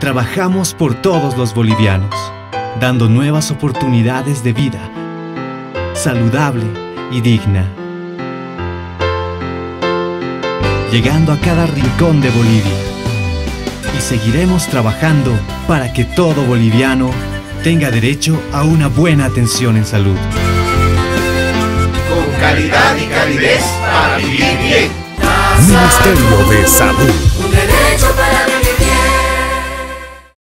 Trabajamos por todos los bolivianos, dando nuevas oportunidades de vida, saludable y digna. Llegando a cada rincón de Bolivia. Y seguiremos trabajando para que todo boliviano tenga derecho a una buena atención en salud. Con calidad y calidez para vivir bien. Ministerio de Salud. Un derecho para